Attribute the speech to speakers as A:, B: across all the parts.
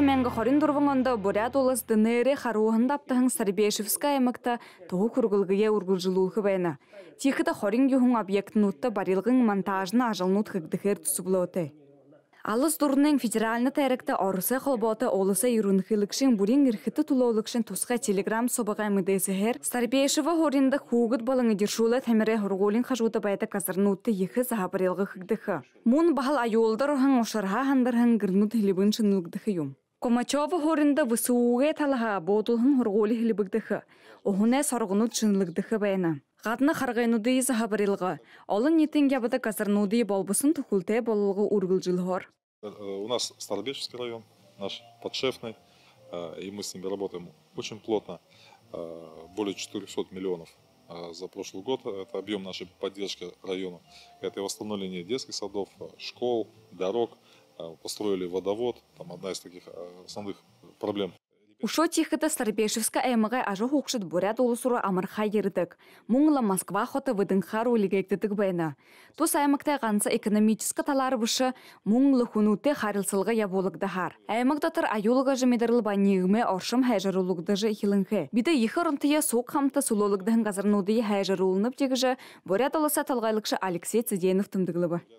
A: menga xorin durvanganda Buryat olas dınere xaruhanda aptahın Saribeshevskaya аймакта тоғы күргілгіге үргілжілуғы байна. Тихіда хорин юхун объектін утта барилғын монтажына ажылнут хыгдыхер түсіблоты. Алыс дұрының федеральны тәрікті орысы қолботы олысы юрунхилікшін бурин ирхіті тулаулықшын тусқа телеграм собыға мүдесігер Saribesheva хоринды хуғыт балыңы дершулы тәмірі хұрғолин қажуды байты қазырнутты ехі заhabарилғы хыгдыхы. Мун бағал айолдар оған ошарға хандархан гірнут хилибын шынылгдыхы юм. Комачова хоринды высуға талаға бодулхын хұрғолы хилибігдіхі. Оғыне сарғынут шынылгдыхы байна. Гадна харгайнуды заhabарилғы. Олын нетен ябыда қазырнуды болбысын тұқылтай болылғы ургылжылғыр.
B: У нас Старобежский район, наш подшефный, и мы с ними работаем очень плотно. Более 400 миллионов за прошлый год. Это объем нашей поддержки района. Это и восстановление детских садов, школ, дорог. Построили водовод. Там одна из таких основных проблем.
A: Ушо тихіда Saribeshevska аймағы ажы хоқшыд Buryat олысыры амырға ердік. Мұңла Москва хоты выдыңға роліге ектідік байна. Тос аймақта ғанса экономическа талары бұшы мұңлы хунуте харилсылға яболыгды хар. Аймақдатыр айолыға жымедіріл банегіме оршым хайжарулыгды жы хиліңгі. Биді ехі рынтыя соқ хамты сулолыгдың ғазырнуды хайжарулынып дегіжі Buryat олыса талғайлықшы Алексей Циденов тымдығылы ба.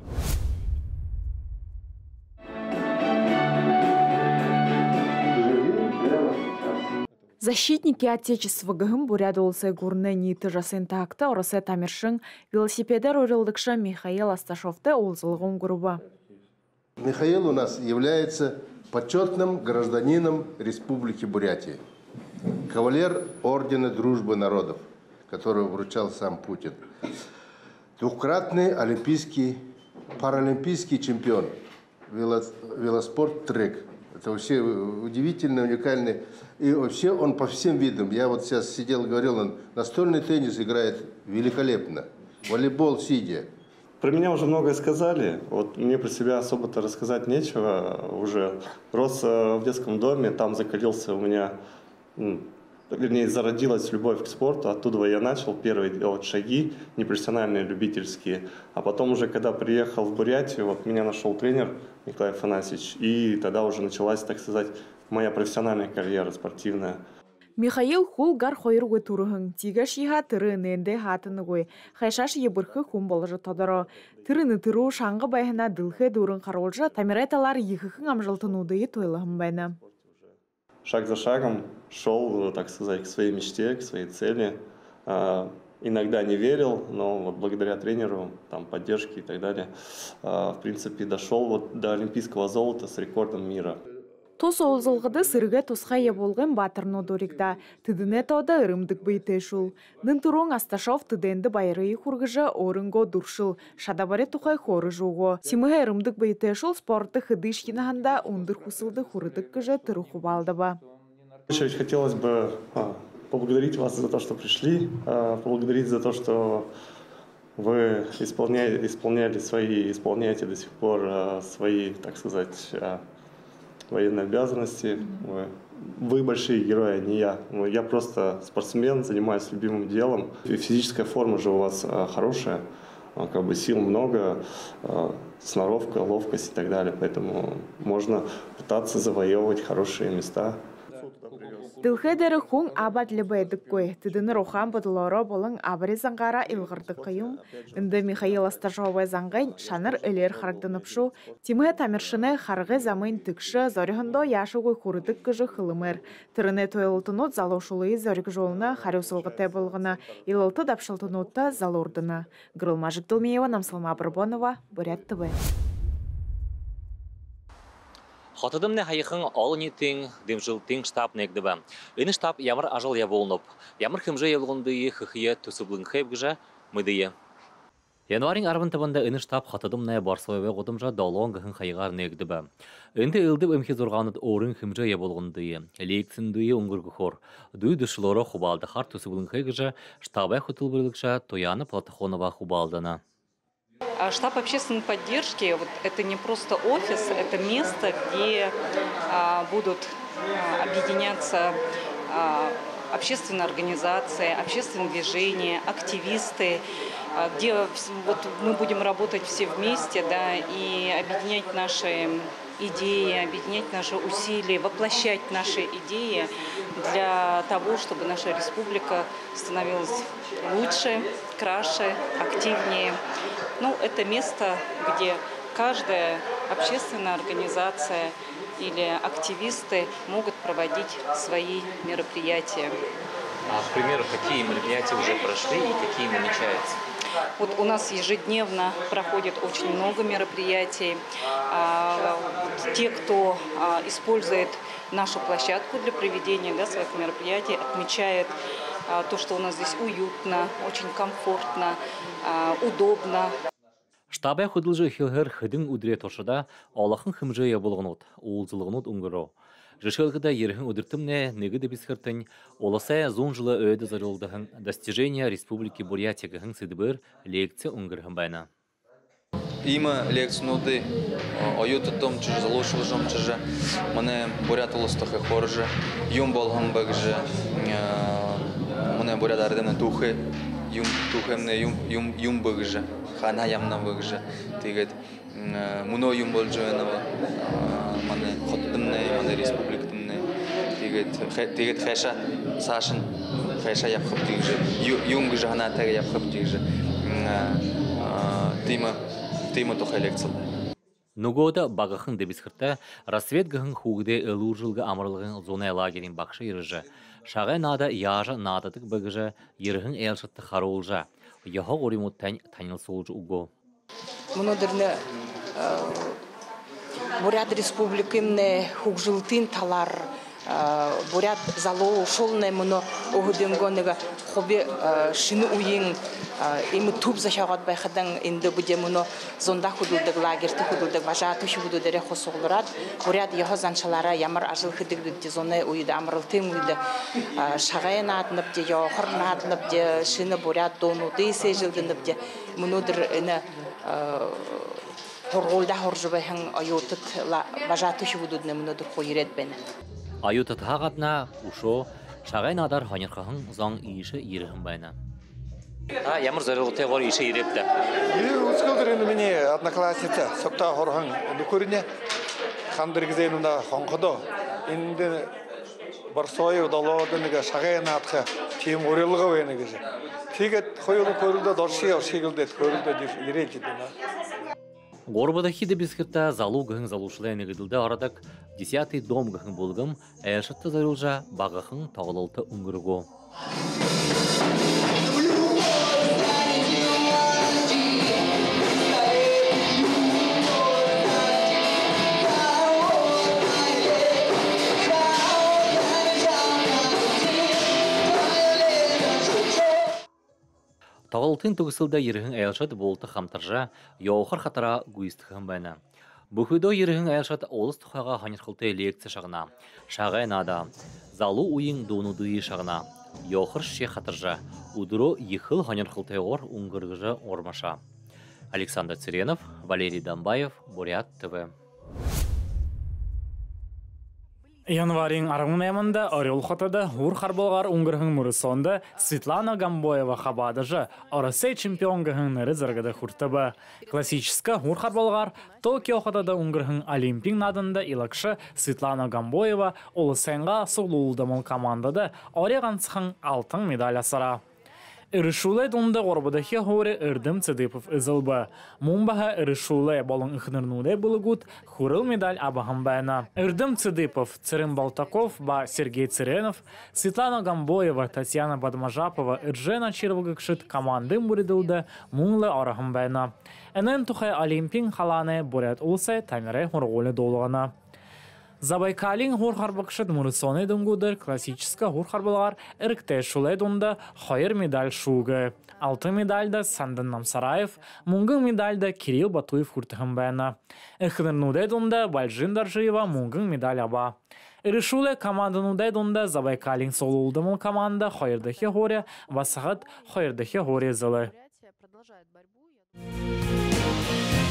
C: Защитники Отечества ГХМ Buryat олысы гурны ниты жасын тақты орысы тамершың велосипедер орылдықшы Михаил Асташовты олзылығын груба.
D: Михаил у нас является почетным гражданином Республики Бурятия. Кавалер Ордена Дружбы Народов, который вручал сам Путин. Двукратный олимпийский, паралимпийский чемпион. Велоспорт трек. Это вообще удивительно, уникальный. И вообще он по всем видам. Я вот сейчас сидел и говорил, он настольный теннис играет великолепно. Волейбол сидя.
E: Про меня уже многое сказали. Вот мне про себя особо-то рассказать нечего. Уже рос в детском доме, там закалился у меня, вернее, зародилась любовь к спорту. Оттуда я начал первые делать шаги, непрофессиональные, любительские. А потом уже, когда приехал в Бурятию, вот меня нашел тренер Николай Афанасьевич. И тогда уже началась, так сказать, моя профессиональная карьера спортивная.
C: Михаил хулгар хойругы турыхын, тига шиха тыры ненде хатыныгой, хайшаш ебырхы хум болжы тодоро. Тырыны тыру шаңғы байхына дылхы дурын қаролжы, тамиреталар ехыхын амжалтынуды тойлығын байна.
E: Шаг за шагом шел, так сказать, к своей мечте, к своей цели. Иногда не верил, но вот благодаря тренеру, там, поддержке и так далее, в принципе, дошел вот до олимпийского золота с рекордом мира.
C: Тос олзылғыды сырға тосқа еболғын батырны дорикта, тыдыне тода ырымдық бейтешул. Нынтурон Асташов тыденді байры хургыжы орынго дуршыл, шадабаре тухай хоры жоғы. Симыға ырымдық бейтешул спорты хыдыш енағанда ондыр хусылды хурыдық кыжы тұруху балды ба.
E: Хотелось бы поблагодарить вас за то, что пришли, поблагодарить за то, что вы исполняете до сих пор свои, так сказать, военные обязанности. Вы большие герои, а не я. Я просто спортсмен, занимаюсь любимым делом. И физическая форма же у вас хорошая, как бы сил много, сноровка, ловкость и так далее. Поэтому можно пытаться завоевывать хорошие места.
C: Дылхедері хуң абад лебейдік кой, тыдыны рохан бұдылары болың абыры заңғара илғырдық қиым. Үнді Михаил Асташовы заңғайн шаныр әлер харагдынып шу, тимі тамершыны харғы замын түкші зорихындо яшығы құрыдық күжі қылымыр. Түріне тойлытынут залошылы зорик жолына харюсылғыты болғына, илылты дапшылтынутта залордына. Грылмажық Дылмеева, Намсалма Барбонова, Buryat ТВ.
F: Хотыдымны хайықын олыны тең, демжіл тең штаб негдібі. Үні штаб ямыр ажыл яболынып. Ямыр хымжы елғындығы хықия төсіблің хайбгіжа мүдейі. Януарин арвын табында үні штаб хотыдымны барсуэве ғодымжа далуан ғын хайығар негдібі. Үнді үлдіп өмхе зорғаныд орын хымжы яболғындығы. Лейксіндуі ұңғырғы хор. Дуй дұшылары хубалды хар төсіблің хайгіжа штабай хотыл бірілікші Тояны Платахонова хубалдына.
G: Штаб общественной поддержки – это не просто офис, это место, где будут объединяться общественные организации, общественные движения, активисты, где мы будем работать все вместе, да, и объединять наши идеи, объединять наши усилия, воплощать наши идеи для того, чтобы наша республика становилась лучше, краше, активнее. Ну, это место, где каждая общественная организация или активисты могут проводить свои мероприятия.
F: А, к примеру, какие мероприятия уже прошли и какие намечаются?
G: Вот у нас ежедневно проходит очень много мероприятий. Те, кто использует нашу площадку для проведения своих мероприятий, отмечает то, что у нас здесь уютно, очень комфортно, удобно.
F: Штабы худылжы хилгер хыдың удре тошыда алахын хымжыя болғынут, уылзылығынут ұңғыру. Жышылғыда ерхін удыртымне негіді бісхіртін, оласая зон жылы өйді зарылдығын достижения Республики Бурятия гіхін сыдыбыр лекция ұңғырғын байна.
H: Има лекцияны оютытым чыжы, залошылыжым чыжы, міне бурят ұлыстықы қоржы, юм болғын бағжы, міне бурят ардымны тухы, тухымны юм бағжы, хана ямна бағжы, тегет мұно юм бол жөйіні міне қотыдымны, міне республикатымны, тегет қайша сашын, қайша япқып дегжі, юм ғжы хана тәгі япқып дегжі, тема тухай лекцияда.
F: Нугода бағықын дебісқырта, рассвет ғын хуғыде ылур жылғы амырлығын зонай лагерин бақшы еріжі. Шағай нада яжы надатық бағыжы, еріғын әлшітті қаруылжа. Яға ғоримуттан танил солжы уго.
I: Мұнодырны Бурят республикымны хуғжылтын талар, Бурят залу шолны мұны оғыдымғаныға қобе шыны уйын имы туп захағат байқадан инді бұде мұны зонда худылдық, лагерті худылдық, важаты худылдары қосуғылырад. Бурят яғы заншалара ямар ажыл хыдығды зоны уйды, амырылтын уйды. Шағайын атынып де, яғырын атынып де, шыны бурят донуды сейжилдініп де, мұнудыр Хорголда хоржубайхын аютыт важаты худылдыны мұнудыр қойырет бәні.
F: Аютыт хағатна ұшо шағай надар ханерқағын заң иіші еріғын байна. Ямар зарылғытай ғор иіші ерепті?
J: Үскілдірін мені одноклассница соқта ғорған нүкөріне қандыргізейнімді қонқыды. Енді бір сойы ұдалуыдыныға шағай надқа тем ореліға өйінігі жа. Тегет қойылы көрілді доршия шегілді көрілді ерекеді.
F: Горбада хиде бискирта залу гын залушылай негидилде арадак 10-й дом гын болгым әшітті зарылжа бағықын тағылылты үңгіргу. Тағылтын түгісілді ерігін әйелшат болты қамтыржа, яуқыр қатыра гүйістіғын бәні. Бұхыдо ерігін әйелшат олыс тұқаға ханерқылты лекция шағына, шағай нада, залу уйын донудыйы шағына, яуқыр ше қатыржа, удыро ехыл ханерқылты ғор ұңғырғыжы ормаша. Александр Циренов, Валерий Дамбаев, Бурят ТВ.
K: Январин арғын әмінді Орел қотады ұр қарболғар ұңғырғын мұрысонды Светлана Гамбоева қабадыжы Оросей чемпионғығын нөрі зіргіді құртыбы. Классическі ұр қарболғар Токио қотады ұңғырғын Олимпин надында илақшы Светлана Гамбоева олысайынға сұлуылдымыл командады орегансықын алтын медаль асыра. Ирышулай донда горбадахи хоре Эрдем Цыдыпов ызылбы. Мумбаха ирышулай болын ихнырнудай булыгут хурыл медаль абахам байна. Эрдем Цыдыпов, Цырым Балтаков, ба Сергей Цыренов, Светлана Гамбоева, Татьяна Бадмажапова, Иржена Чирвагыкшит командым буридылды мунлы арахам байна. Энен тухай Олимпин халаны Бурят улсай тамирай хурголы долғана. Забайкалин ғор-харбақшыд мұрысоны дүнгудыр классическа ғор-харбалар ірікті шулай дұнда хайыр медаль шуғы. Алты медальда Сандын Намсараев, мұңғын медальда Кирилл Батуев хүртіғын бәйіна. Үхінірнудай дұнда Бальжин Даржиева мұңғын медаль аба. Ирышулай команданудай дұнда Забайкалин солуылдымыл команда хайырдахи хоре, басағыт хайырдахи хоре зылы.